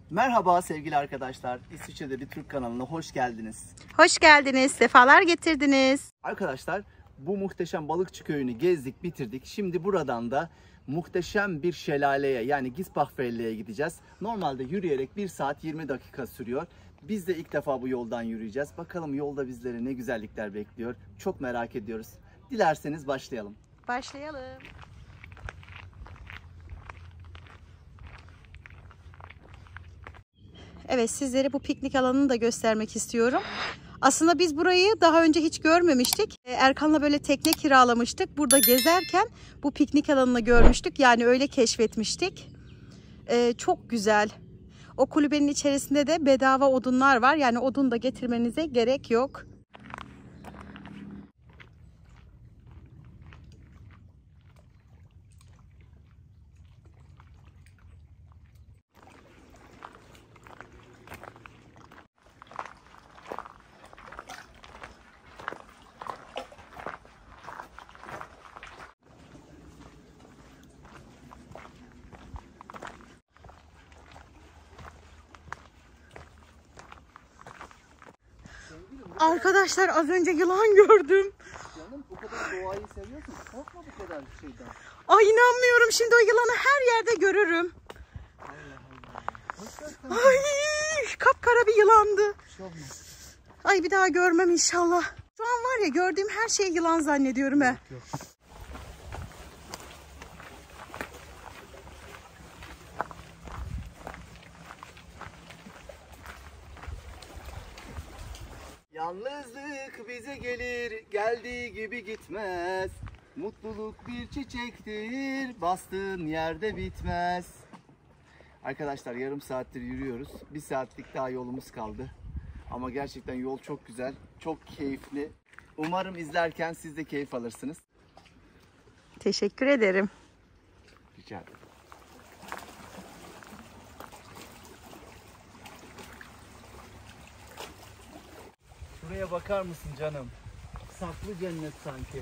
Merhaba sevgili arkadaşlar. İsviçre'de bir Türk kanalına hoş geldiniz. Hoş geldiniz, sefalar getirdiniz. Arkadaşlar bu muhteşem balıkçı köyünü gezdik, bitirdik. Şimdi buradan da muhteşem bir şelaleye yani Gisbachfelle'ye gideceğiz. Normalde yürüyerek 1 saat 20 dakika sürüyor. Biz de ilk defa bu yoldan yürüyeceğiz. Bakalım yolda bizleri ne güzellikler bekliyor. Çok merak ediyoruz. Dilerseniz başlayalım. Başlayalım. Evet, sizlere bu piknik alanını da göstermek istiyorum. Aslında biz burayı daha önce hiç görmemiştik. Erkan'la böyle tekne kiralamıştık. Burada gezerken bu piknik alanını görmüştük. Yani öyle keşfetmiştik. Çok güzel. O kulübenin içerisinde de bedava odunlar var. Yani odun da getirmenize gerek yok. Arkadaşlar az önce yılan gördüm. Canım bu kadar doğayı seviyorsun. Korkma bu kadar şeyden. Ay inanmıyorum, şimdi o yılanı her yerde görürüm. Ay kapkara bir yılandı. Ay bir daha görmem inşallah. Şu an var ya, gördüğüm her şeyi yılan zannediyorum he. Yok. Yalnızlık bize gelir, geldiği gibi gitmez. Mutluluk bir çiçektir, bastığın yerde bitmez. Arkadaşlar yarım saattir yürüyoruz. 1 saatlik daha yolumuz kaldı. Ama gerçekten yol çok güzel, çok keyifli. Umarım izlerken siz de keyif alırsınız. Teşekkür ederim. Rica ederim. Şuraya bakar mısın canım? Saklı cennet sanki.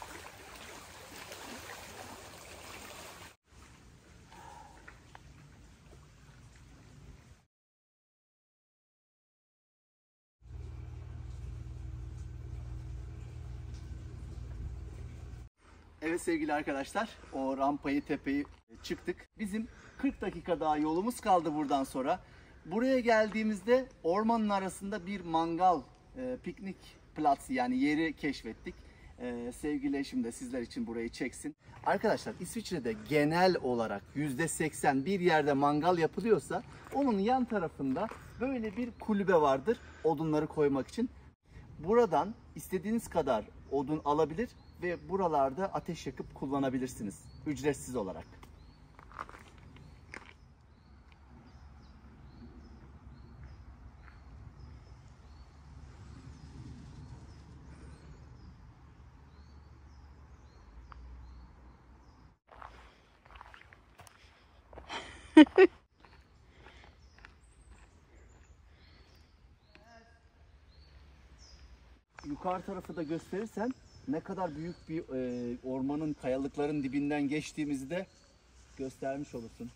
Evet sevgili arkadaşlar, o rampayı, tepeyi çıktık. Bizim 40 dakika daha yolumuz kaldı buradan sonra. Buraya geldiğimizde ormanın arasında bir mangal, piknik platsı yani yeri keşfettik. Sevgili eşim de sizler için burayı çeksin. Arkadaşlar İsviçre'de genel olarak %80 bir yerde mangal yapılıyorsa onun yan tarafında böyle bir kulübe vardır odunları koymak için. Buradan istediğiniz kadar odun alabilir ve buralarda ateş yakıp kullanabilirsiniz ücretsiz olarak. Yukarı tarafı da gösterirsen ne kadar büyük bir ormanın, kayalıkların dibinden geçtiğimizi de göstermiş olursun.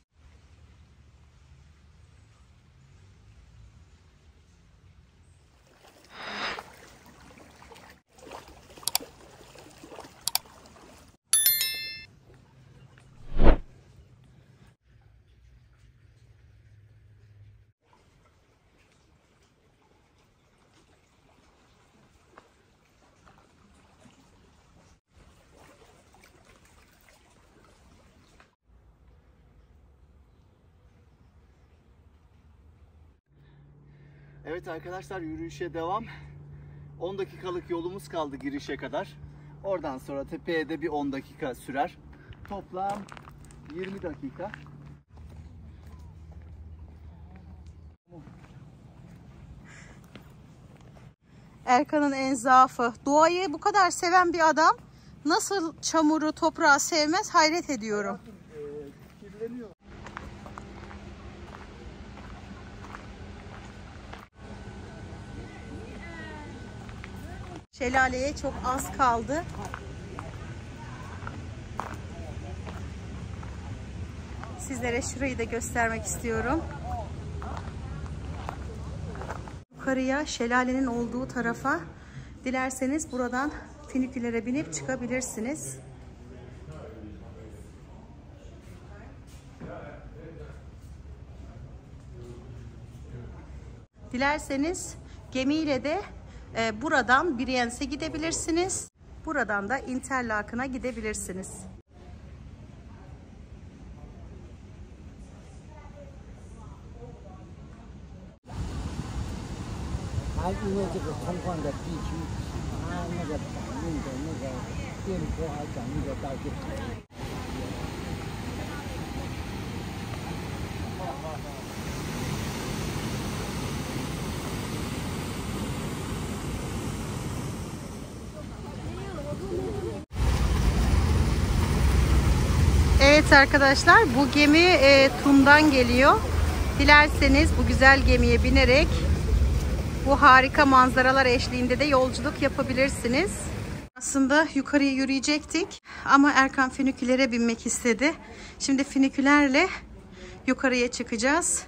Evet arkadaşlar, yürüyüşe devam. 10 dakikalık yolumuz kaldı girişe kadar. Oradan sonra tepeye de bir 10 dakika sürer. Toplam 20 dakika. Erkan'ın en zaafı. Doğayı bu kadar seven bir adam nasıl çamuru, toprağı sevmez, hayret ediyorum. Kirleniyor. Şelaleye çok az kaldı. Sizlere şurayı da göstermek istiyorum. yukarıya, şelalenin olduğu tarafa dilerseniz buradan finikülere binip çıkabilirsiniz. Dilerseniz gemiyle de buradan Brience'e gidebilirsiniz. Buradan da Interlaken'a gidebilirsiniz. Evet arkadaşlar, bu gemi Thun'dan geliyor. Dilerseniz bu güzel gemiye binerek bu harika manzaralar eşliğinde de yolculuk yapabilirsiniz. Aslında yukarıya yürüyecektik ama Erkan finikülere binmek istedi. Şimdi finikülerle yukarıya çıkacağız.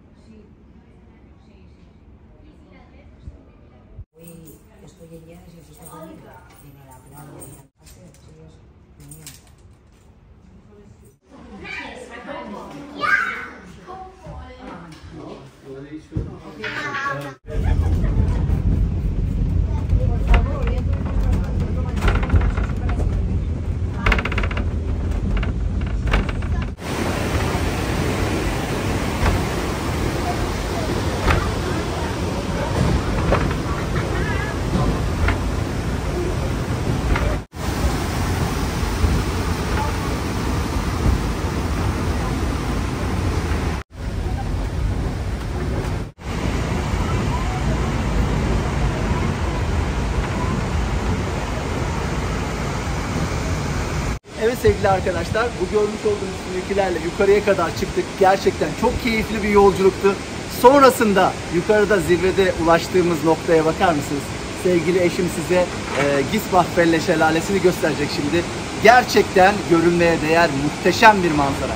Evet sevgili arkadaşlar, bu görmüş olduğunuz finikülerle yukarıya kadar çıktık. Gerçekten çok keyifli bir yolculuktu. Sonrasında yukarıda zirvede ulaştığımız noktaya bakar mısınız? Sevgili eşim size Gisbachfälle şelalesini gösterecek şimdi. Gerçekten görülmeye değer muhteşem bir manzara.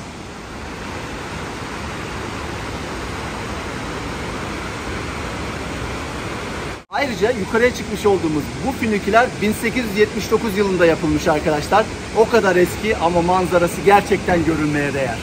Ayrıca yukarıya çıkmış olduğumuz bu finiküler 1879 yılında yapılmış arkadaşlar. O kadar eski ama manzarası gerçekten görülmeye değer.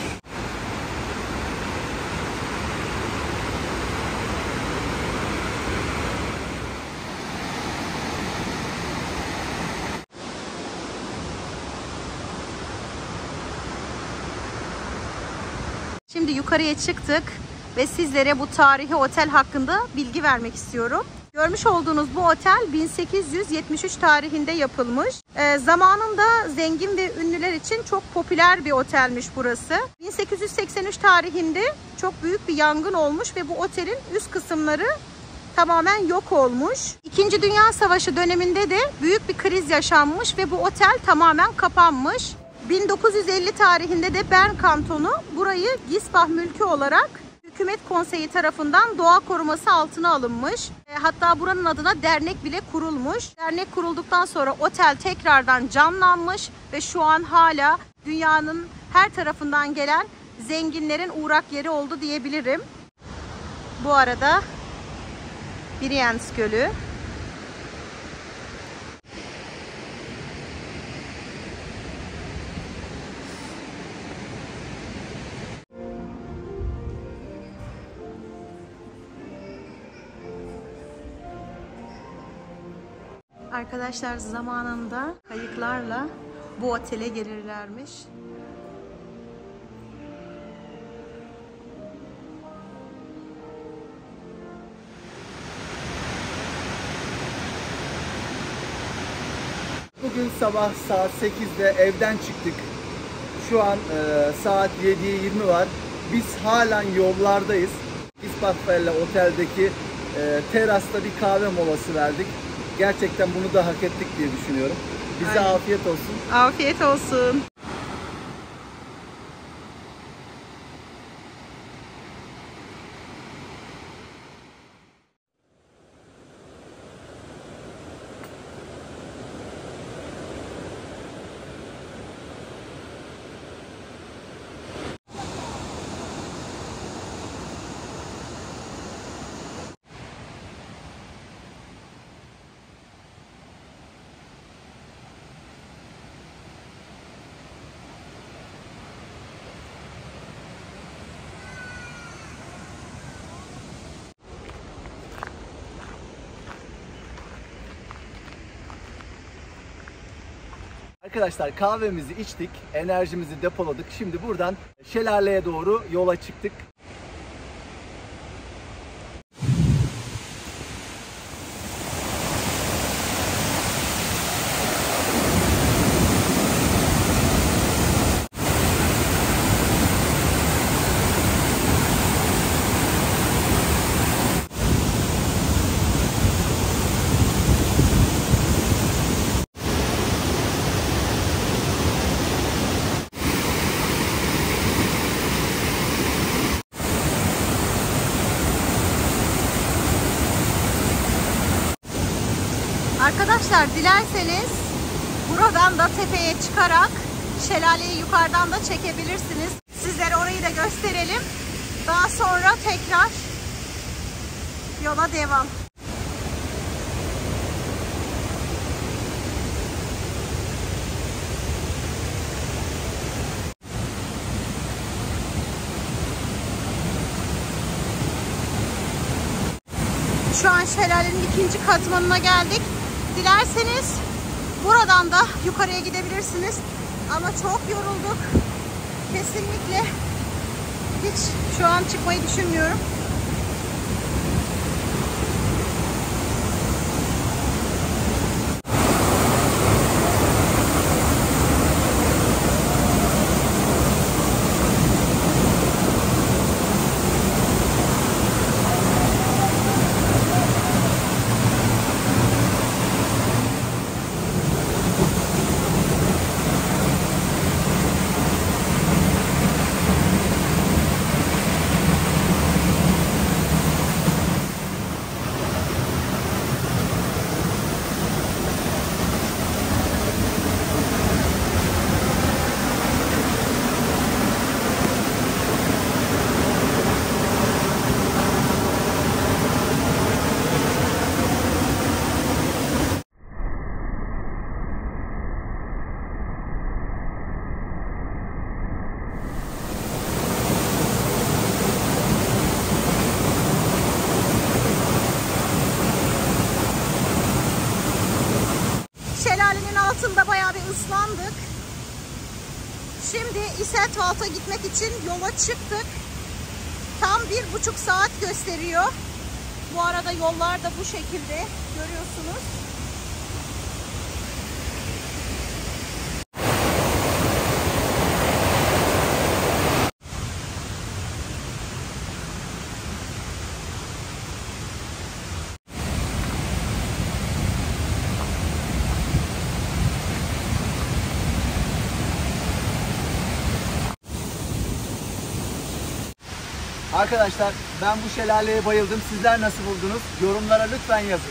Şimdi yukarıya çıktık ve sizlere bu tarihi otel hakkında bilgi vermek istiyorum. Görmüş olduğunuz bu otel 1873 tarihinde yapılmış. Zamanında zengin ve ünlüler için çok popüler bir otelmiş burası. 1883 tarihinde çok büyük bir yangın olmuş ve bu otelin üst kısımları tamamen yok olmuş. İkinci Dünya Savaşı döneminde de büyük bir kriz yaşanmış ve bu otel tamamen kapanmış. 1950 tarihinde de Bern kantonu burayı Gisbach mülkü olarak Hükümet Konseyi tarafından doğa koruması altına alınmış. Hatta buranın adına dernek bile kurulmuş. Dernek kurulduktan sonra otel tekrardan canlanmış ve şu an hala dünyanın her tarafından gelen zenginlerin uğrak yeri oldu diyebilirim. Bu arada Brienz Gölü. Arkadaşlar zamanında kayıklarla bu otele gelirlermiş. Bugün sabah saat 8'de evden çıktık. Şu an saat 7'ye 20 var. Biz halen yollardayız. Gisbachfälle oteldeki terasta bir kahve molası verdik. Gerçekten bunu da hak ettik diye düşünüyorum. Bize Aynen. afiyet olsun. Afiyet olsun. Arkadaşlar kahvemizi içtik, enerjimizi depoladık. Şimdi buradan şelaleye doğru yola çıktık. Arkadaşlar dilerseniz buradan da tepeye çıkarak şelaleyi yukarıdan da çekebilirsiniz. Sizlere orayı da gösterelim. Daha sonra tekrar yola devam. Şu an şelalenin ikinci katmanına geldik. Dilerseniz buradan da yukarıya gidebilirsiniz. Ama çok yorulduk. Kesinlikle hiç şu an çıkmayı düşünmüyorum. Şelalenin altında bayağı bir ıslandık. Şimdi İsetwald'a gitmek için yola çıktık. Tam 1,5 saat gösteriyor. Bu arada yollar da bu şekilde görüyorsunuz. Arkadaşlar ben bu şelaleye bayıldım. Sizler nasıl buldunuz? Yorumlara lütfen yazın.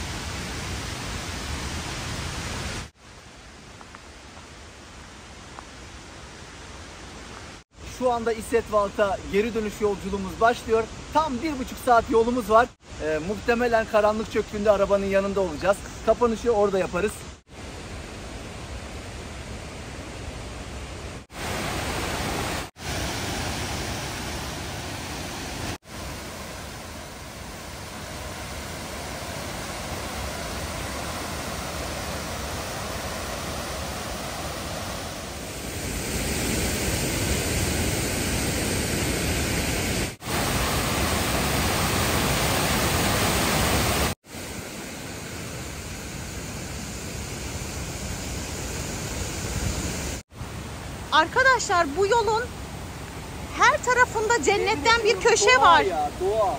Şu anda İsetwald'a geri dönüş yolculuğumuz başlıyor. Tam 1,5 saat yolumuz var. Muhtemelen karanlık çöktüğünde arabanın yanında olacağız. Kapanışı orada yaparız. Arkadaşlar bu yolun her tarafında cennetten bir köşe var. Ya, doğa.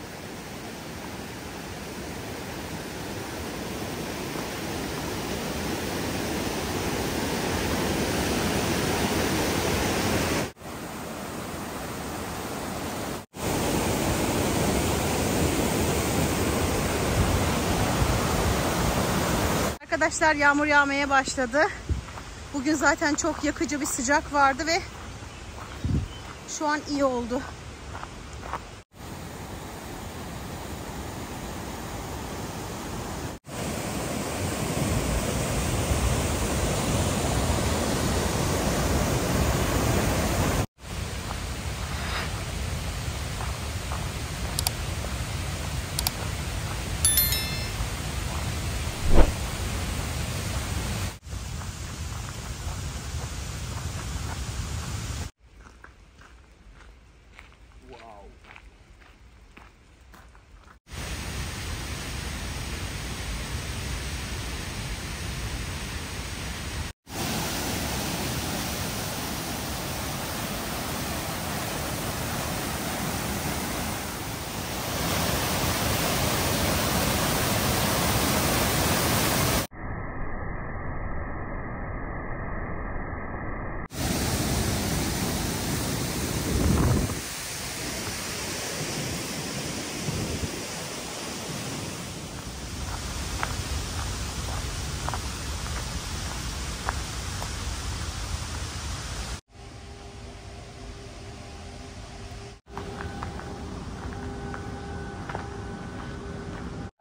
Arkadaşlar yağmur yağmaya başladı. Bugün zaten çok yakıcı bir sıcak vardı ve şu an iyi oldu.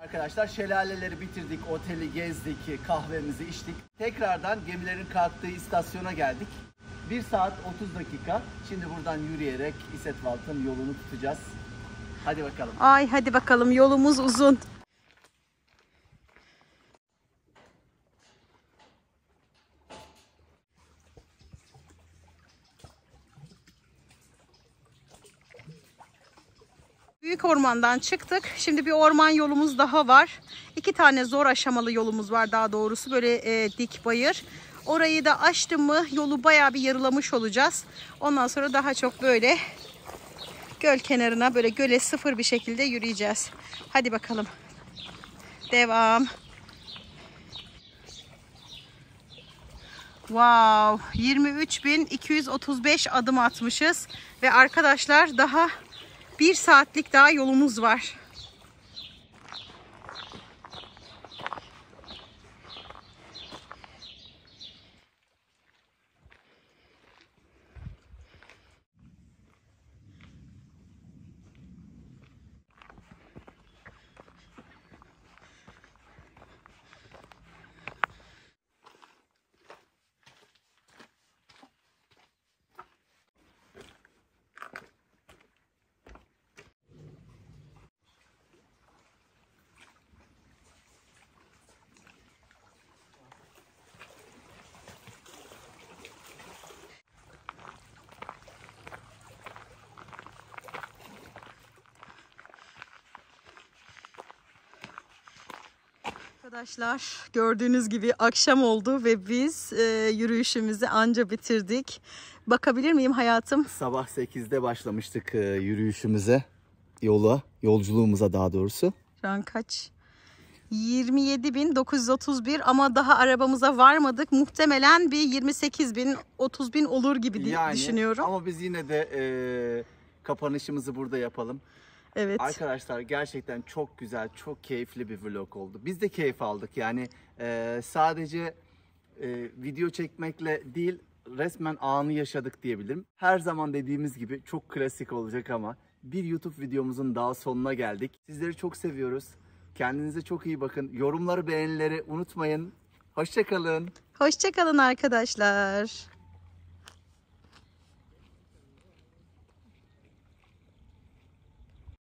Arkadaşlar şelaleleri bitirdik, oteli gezdik, kahvemizi içtik. Tekrardan gemilerin kalktığı istasyona geldik. 1 saat 30 dakika. Şimdi buradan yürüyerek Isetwald'ın yolunu tutacağız. Hadi bakalım. Ay hadi bakalım, yolumuz uzun. Büyük ormandan çıktık. Şimdi bir orman yolumuz daha var. 2 tane zor aşamalı yolumuz var daha doğrusu. Böyle dik bayır. Orayı da açtım mı yolu bayağı bir yarılamış olacağız. Ondan sonra daha çok böyle göl kenarına, böyle göle sıfır bir şekilde yürüyeceğiz. Hadi bakalım. Devam. Wow, 23.235 adım atmışız. Ve arkadaşlar daha 1 saatlik daha yolumuz var. Arkadaşlar gördüğünüz gibi akşam oldu ve biz yürüyüşümüzü anca bitirdik. Bakabilir miyim hayatım? Sabah 8'de başlamıştık yürüyüşümüze, yolculuğumuza daha doğrusu. Şu an kaç? 27.931 ama daha arabamıza varmadık. Muhtemelen bir 28.000, 30.000 olur gibi düşünüyorum. Ama biz yine de kapanışımızı burada yapalım. Evet. Arkadaşlar gerçekten çok güzel, çok keyifli bir vlog oldu. Biz de keyif aldık. Yani sadece video çekmekle değil, resmen anı yaşadık diyebilirim. Her zaman dediğimiz gibi çok klasik olacak ama bir YouTube videomuzun daha sonuna geldik. Sizleri çok seviyoruz. Kendinize çok iyi bakın. Yorumları, beğenileri unutmayın. Hoşça kalın. Hoşça kalın arkadaşlar.